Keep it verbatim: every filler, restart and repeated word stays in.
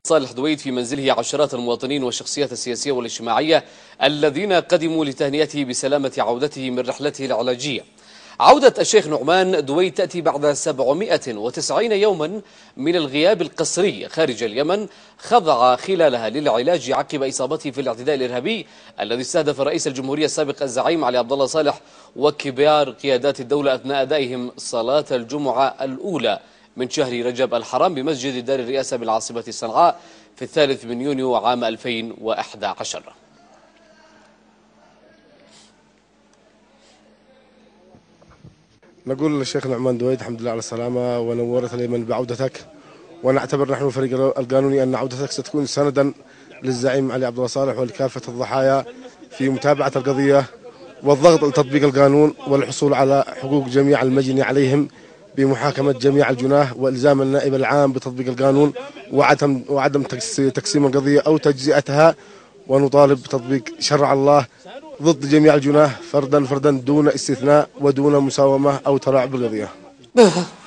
صالح دويد في منزله عشرات المواطنين والشخصيات السياسية والاجتماعية الذين قدموا لتهنئته بسلامة عودته من رحلته العلاجية. عودة الشيخ نعمان دويد تأتي بعد سبعمائة وتسعين يوما من الغياب القسري خارج اليمن، خضع خلالها للعلاج عقب إصابته في الاعتداء الإرهابي الذي استهدف رئيس الجمهورية السابق الزعيم علي عبد الله صالح وكبار قيادات الدولة أثناء أدائهم صلاة الجمعة الأولى من شهر رجب الحرام بمسجد دار الرئاسة بالعاصمة صنعاء في الثالث من يونيو عام ألفين وأحد عشر. نقول للشيخ نعمان دويد الحمد لله على السلامة ونورت اليمن بعودتك، ونعتبر نحن الفريق القانوني أن عودتك ستكون سندا للزعيم علي عبد الله صالح ولكافة الضحايا في متابعة القضية والضغط لتطبيق القانون والحصول على حقوق جميع المجني عليهم بمحاكمة جميع الجناه وإلزام النائب العام بتطبيق القانون وعدم وعدم تقسيم القضية أو تجزئتها، ونطالب بتطبيق شرع الله ضد جميع الجناه فردا فردا دون استثناء ودون مساومة أو تلاعب بالقضية.